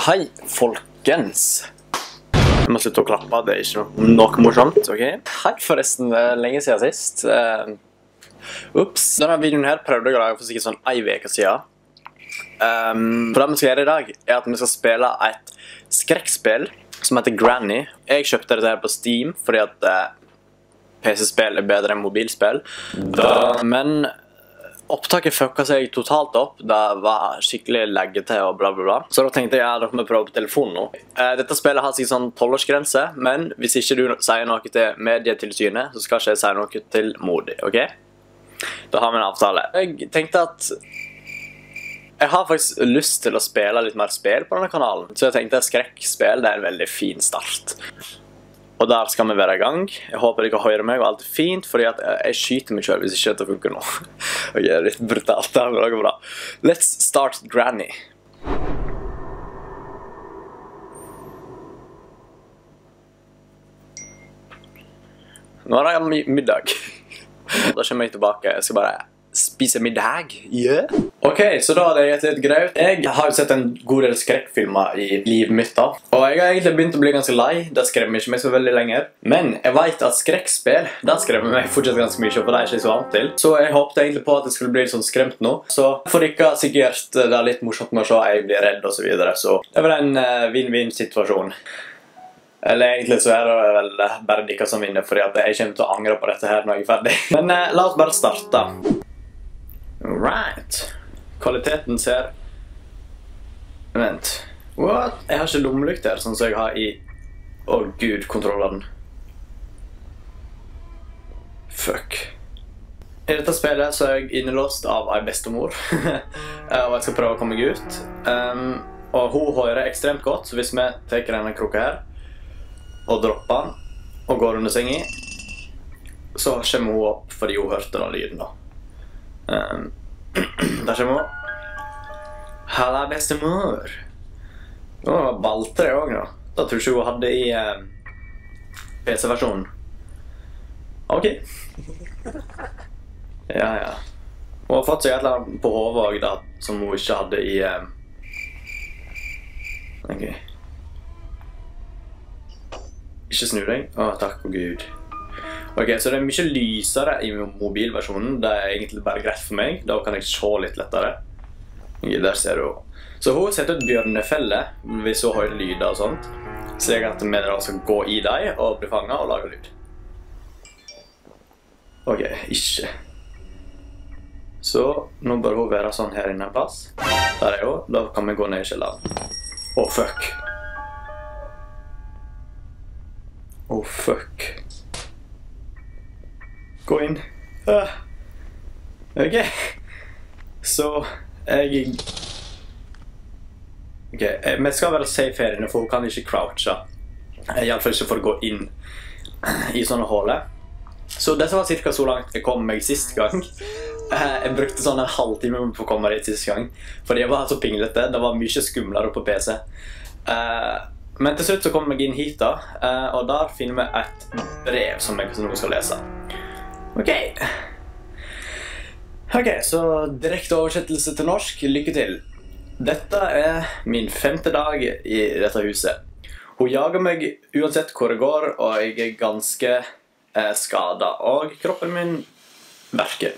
Hei, folkens. Jeg må slutte å klappe, det er ikke noe morsomt, ok? Hei, forresten, lenge siden sist. Ups, denne videoen her prøvde jeg å lage for sikkert sånn en uke siden. For det vi skal gjøre i dag, er at vi skal spille et skrekkspill som heter Granny. Jeg kjøpte dette her på Steam, fordi at PC-spill er bedre enn mobilspill. Men opptaket fucka seg totalt opp. Det var skikkelig leggete og bla bla bla. Så da tenkte jeg at dere må prøve på telefonen nå. Dette spillet har sikkert sånn 12-årsgrense, men hvis ikke du sier noe til medietilsynet, så skal ikke jeg si noe til Modi, ok? Da har vi en avtale. Jeg tenkte at jeg har faktisk lyst til å spille litt mer spill på denne kanalen, så jeg tenkte at skrekkspill det er en veldig fin start. Og der skal vi være i gang. Jeg håper dere hører meg og alt er fint, fordi at jeg skyter meg selv hvis ikke dette funker nå. Ok, det er litt brutalt, det går bra. Let's start Granny. Nå er det middag. Da kommer jeg tilbake. Jeg skal bare spise middag. Yeah. Ok, så da hadde jeg et graut. Jeg har jo sett en god del skrekkfilmer i livet mitt da. Og jeg har egentlig begynt å bli ganske lei. Det skremmer ikke meg så veldig lenger. Men jeg vet at skrekkspill, det skremmer meg fortsatt ganske mye, og det er ikke så vant til. Så jeg håpte egentlig på at det skulle bli sånn skremt nå. Så for ikke sikkert det er litt morsomt med å se at jeg blir redd og så videre. Så det var en win-win-situasjon. Eller egentlig så er det vel bare dere som vinner, fordi at jeg kommer til å angre på dette her når jeg er ferdig. Men la oss bare starte. Alright. Kvaliteten ser... Vent. What? Jeg har ikke lommelykt her, sånn som jeg har i... Åh gud, kontrolleren. Fuck. I dette spillet så er jeg innelåst av en bestemor. Og jeg skal prøve å komme meg ut. Og hun hører ekstremt godt, så hvis vi tar denne krukka her, og dropper den, og går under sengen, så kommer hun opp fordi hun hørte den lyden da. Der kommer hun. Halla bestemor. Nå balte det også nå. Da tror jeg ikke hun hadde i PC-versjonen. Ok. Ja, ja. Hun har fått seg et eller annet på hodet også da, som hun ikke hadde i... Ok. Ikke snu deg. Åh, takk for Gud. Ok, så det er mye lysere i mobilversjonen. Det er egentlig bare greit for meg. Da kan jeg se litt lettere. Ok, der ser du. Så hun setter ut bjørnefelle hvis hun hører lyder og sånt. Så jeg at vi da skal gå i deg og bli fanget og lage lyd. Ok, ikke. Så nå bør hun være sånn her inne en plass. Der er hun. Da kan vi gå ned i kjelleren. Åh, fuck. Åh, fuck. Gå inn. Ok. Så jeg... Ok, vi skal være safe her inne, for hun kan ikke crouche. I alle fall ikke for å gå inn i sånne håler. Så dette var cirka så langt jeg kom meg sist gang. Jeg brukte sånn en halvtime på å komme dit sist gang, fordi jeg var så pinglete. Det var mye skumlere på PC. Men til slutt så kom jeg inn hit da, og der finner vi et brev som jeg nå skal lese. Ok. Ok, så direkte oversettelse til norsk. Lykke til. Dette er min 5. dag i dette huset. Hun jager meg uansett hvor det går, og jeg er ganske skadet, og kroppen min verker.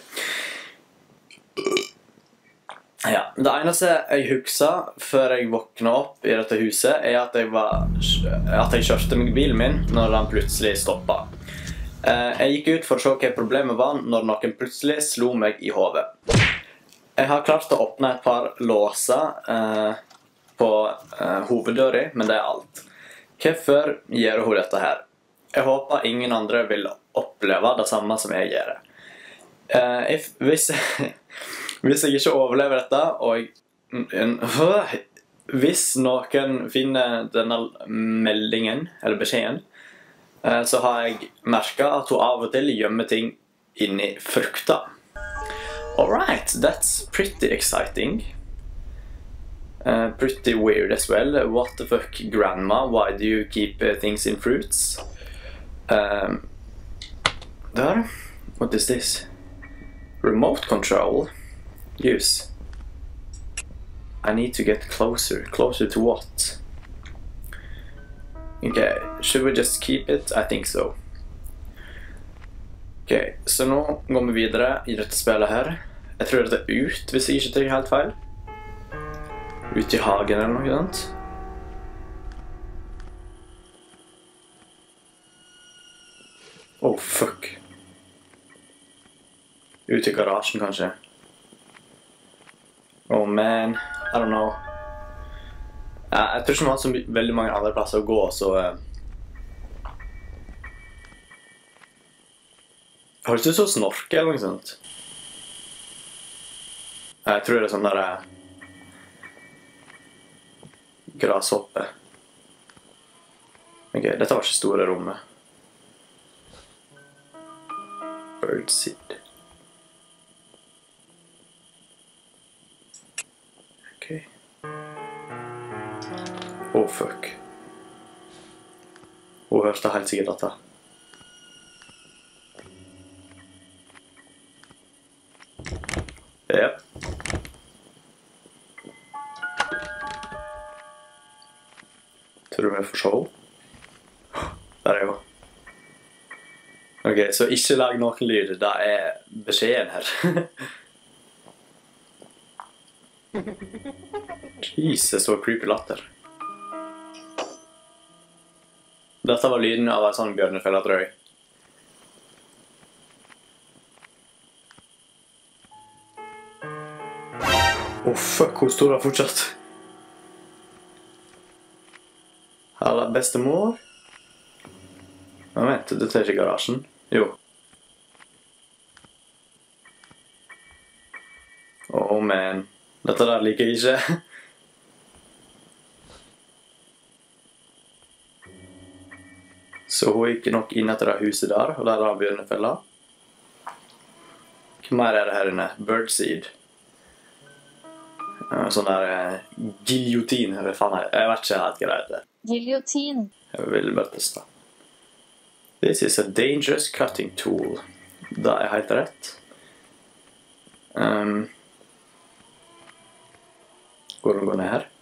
Ja, det eneste jeg husker før jeg våknet opp i dette huset, er at jeg kjørte meg bilen min når den plutselig stoppet. Jeg gikk ut for å se hva problemet var når noen plutselig slo meg i hodet. Jeg har klart å åpne et par låser på hoveddøren, men det er alt. Hvorfor gjør hun dette her? Jeg håper ingen andre vil oppleve det samme som jeg gjør. Hvis jeg ikke overlever dette, og hvis noen finner denne meldingen, eller beskjeden, så har jeg merket at hun av og til gjemmer ting inni frukta. Alright, that's pretty exciting. Pretty weird as well. What the fuck, grandma? Why do you keep things in fruits? There? What is this? Remote control? Use. I need to get closer. Closer to what? Okay, should we just keep it? I think so. Ok, så nå går vi videre i dette spillet her. Jeg tror det er ut, hvis jeg ikke tar helt feil. Ut i hagen eller noe sånt. Oh, fuck. Ut i garasjen, kanskje. Oh, man. I don't know. Jeg tror ikke vi har så veldig mange andre plasser å gå, så... Har du ikke så snorke eller noe sånt? Jeg tror det er sånn der... grashoppe. Ok, dette var ikke store rommet. Birdseed. Ok. Oh, fuck. Hun hørte helt sikkert dette. Yep. Tror du vi får se? Der er jo. Ok, så ikke lag noen lyd. Det er beskjeden her. Jesus, så creepy latter. Dette var lyden av en sånn bjørnefelle, tror jeg. Oh, fuck, hun står der fortsatt. Halla, bestemor. Nå vent, dette er ikke garasjen. Jo. Oh, man. Dette der liker jeg ikke. Så hun gikk nok inn etter det huset der, og der har bjørnefella. Hva mer er det her inne? Birdseed. Sånn der giljotin, eller faen her. Jeg vet ikke helt hva det heter. Giljotin. Jeg vil bare teste. This is a dangerous cutting tool. Det er helt rett. Går det å gå ned her?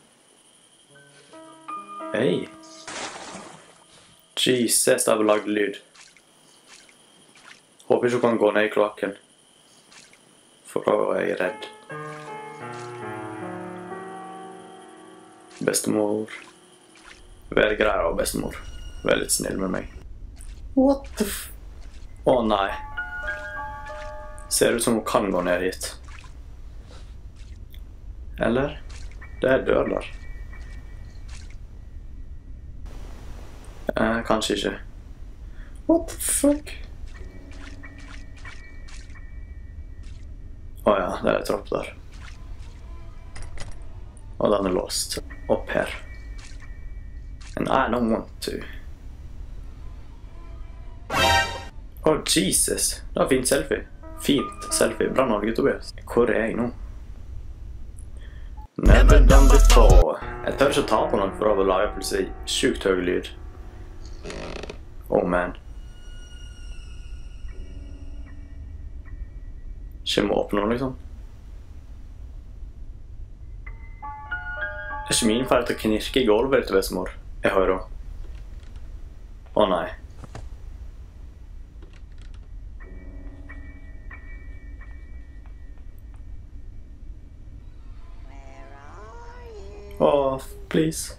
Hei. Jesus, det har lagd lyd. Håper ikke du kan gå ned i kloakken. For da er jeg redd. Bestemor. Vær grei av bestemor. Vær litt snill med meg. What the f... Å nei. Ser ut som hun kan gå ned hit. Eller? Det er dør der. Kanskje ikke. What the fuck? Åja, det er et trapp der. Og den er låst. Opp her. And I don't want to. Oh, Jesus. Det var fint selfie. Fint selfie. Bra Norge, Tobias. Hvor er jeg nå? Never done before. Jeg tør ikke ta på noen for å lage plutselig sykt høy lyd. Oh, man. Ikke må åpne noe, liksom. Det er ikke min feil til å knirke i gulvet til bestemor. Jeg hører henne. Å nei. Åh, please.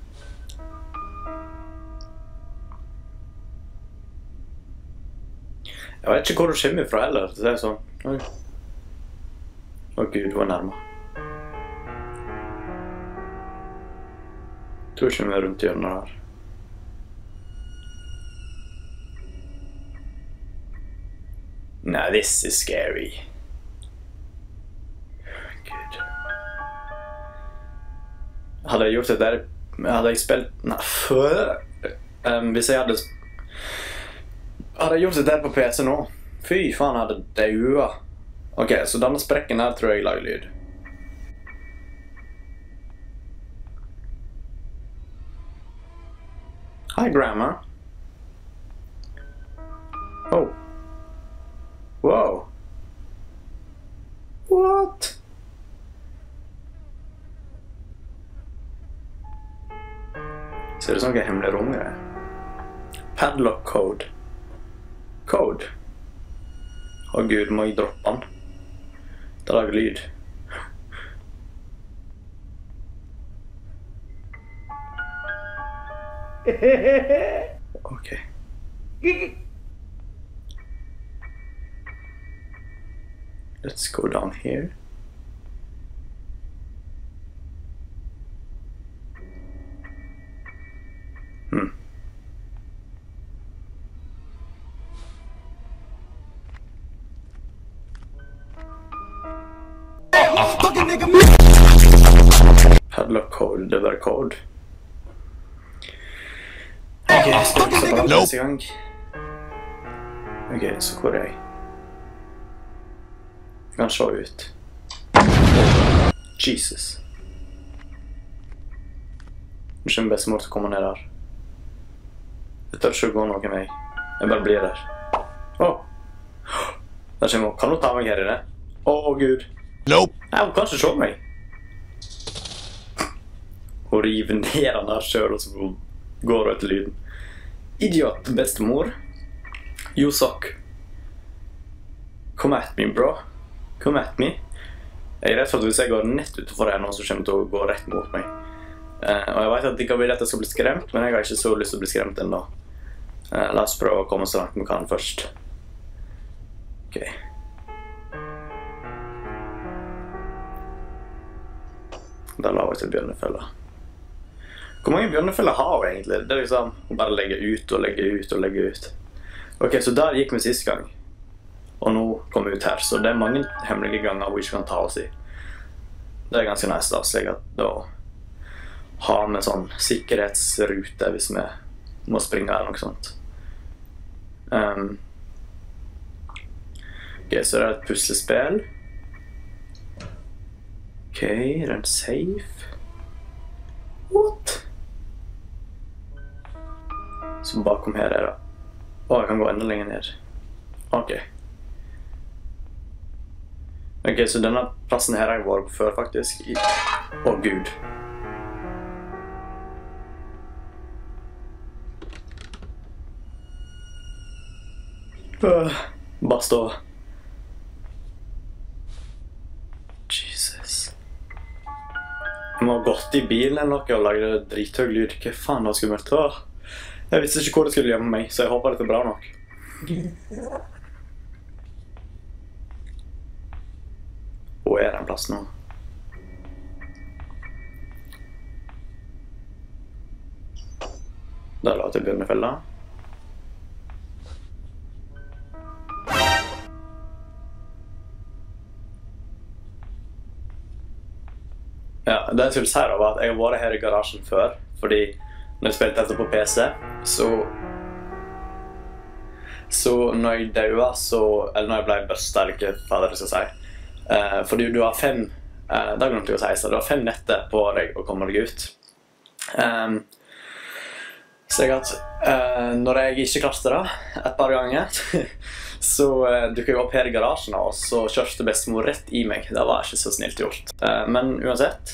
Jeg vet ikke hvor du kommer fra heller, det er sånn. Oi. Å Gud, du var nærmere. Jeg tror ikke vi er rundt hjørnet her. Nah, this is scary. Gud. Hadde jeg gjort det der... Hadde jeg spilt... Nei, hvis jeg hadde jeg gjort det der på PC nå? Fy faen, hadde daua. Ok, så denne sprekken her tror jeg lager lyd. Hi, Grandma. Oh. Wow. What? Ser det ut som noe hemmelig rom greier. Padlock code. Code. Å gud, må jeg droppe den? Det lager lyd. Ok. Let's go down here. Padlock code, det var code. Ok, skal vi se på den neste gang. Ok, så hvor er jeg? Jeg kan se ut. Jesus. Nå kommer bestemor til å komme ned der. Jeg tør ikke gå noen vei. Jeg bare blir der. Åh! Der kommer hun. Kan hun ta meg her inne? Åh, Gud. Nope. Nei, hun kan ikke se meg. Hun river ned den der selv, og så går hun etter lyden. Idiot, bestemor. You suck. Come at me, bro. Come at me. Jeg er redd for at hvis jeg går nett utenfor her nå, så kommer det til å gå rett mot meg. Og jeg vet at de kan ville at jeg skal bli skremt, men jeg har ikke så lyst til å bli skremt ennå. La oss prøve å komme så langt vi kan først. Ok. Da la jeg til bjørnefella. Hvor mange bjørnefeller har hun egentlig? Det er liksom, hun bare legger ut og legger ut og legger ut. Ok, så der gikk vi siste gang. Og nå kom vi ut her, så det er mange hemmelige ganger hun ikke kan ta oss i. Det er ganske nice da, slik at da har vi sånn sikkerhetsrute hvis vi må springe eller noe sånt. Ok, så det er et puslespill. Ok, det er en safe. What? Så bakom her er det. Åh, jeg kan gå enda lenger ned. Ok. Ok, så denne plassen her har jeg vært på før faktisk. Åh, Gud. Bare stå. Jesus. Jeg må ha gått i bilen eller noe og lagde drithøy lyd. Hva faen var skummelt? Jeg visste ikke hvor det skulle gjemme meg, så jeg håper dette er bra nok. Hvor er den plassen nå? Da la jeg til bjørnefella. Ja, det jeg skulle si da var at jeg har vært her i garasjen før, fordi når jeg spilte dette på PC, så når jeg døde, eller når jeg ble børstet, eller ikke hva det skal si, fordi du har 5, da glemte jeg å si, så du har 5 netter på deg å komme deg ut. Så at når jeg ikke klarte det et par ganger, så dukket jeg opp her i garasjen, og så kjørte bestemor rett i meg. Det var ikke så snilt gjort. Men uansett.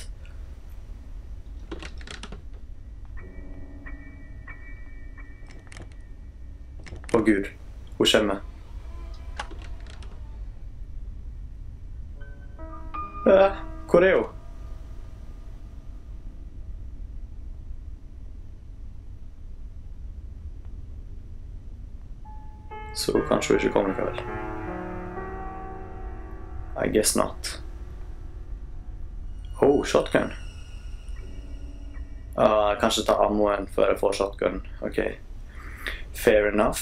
Å Gud, hun kommer. Hvor er hun? Så kanskje hun ikke kommer likevel. I guess not. Oh, shotgun. Kanskje ta ammoen før jeg får shotgun. Ok. Fair enough.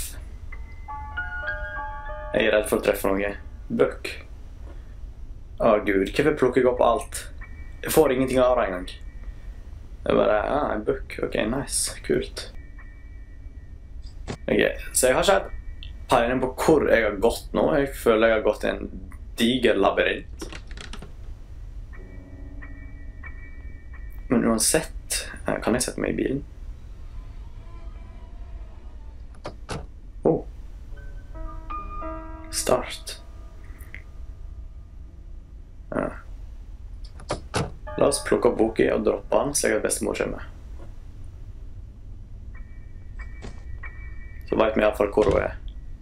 Jeg er redd for å treffe noe. Buck. Gud, hvorfor plukker jeg opp alt? Jeg får ingenting av det engang. Det er bare, en buck. Ok, nice. Kult. Ok, så jeg har ikke hatt peiling på hvor jeg har gått nå. Jeg føler jeg har gått i en diger labyrint. Men uansett, kan jeg sette meg i bilen? Start. La oss plukke opp boken og droppe den, slik at bestemor kommer. Så vet vi i hvert fall hvor hun er.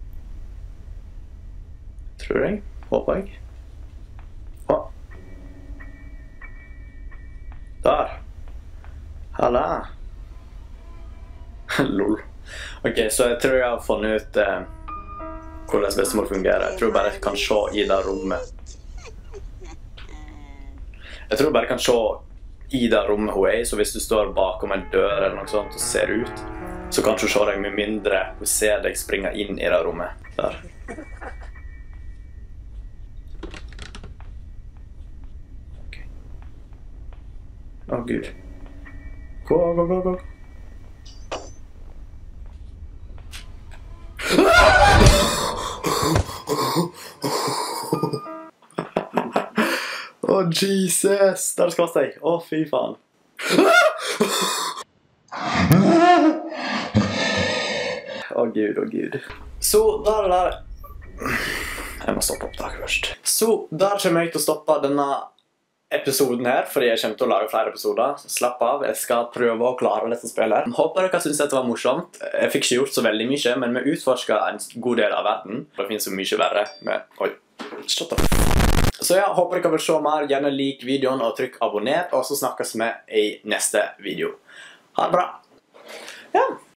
Tror jeg. Håper jeg. Å. Der. Halla. Lol. Ok, så jeg tror jeg har funnet ut hvordan bestemor fungerer. Jeg tror bare jeg kan se i det rommet. Jeg tror bare jeg kan se i det rommet hun er i, så hvis du står bakom en dør eller noe sånt og ser ut, så kan du se deg med mindre hun ser deg springe inn i det rommet. Der. Ok. Å, Gud. Gå, gå, gå, gå. Å, Jesus! Der skvatt jeg. Å, fy faen. Å, Gud, å, Gud. Så, der. Jeg må stoppe opptaket først. Så, der kommer jeg til å stoppe denne episoden her, fordi jeg kommer til å lage flere episoder. Slapp av, jeg skal prøve å klare dette spillet. Håper dere synes dette var morsomt. Jeg fikk ikke gjort så veldig mye, men vi utforsket en god del av verden. Det finnes så mye verre med... Oi, shut up. Så ja, håper dere vil se mer. Gjerne lik videoen og trykk abonner, og så snakkes vi i neste video. Ha det bra! Ja.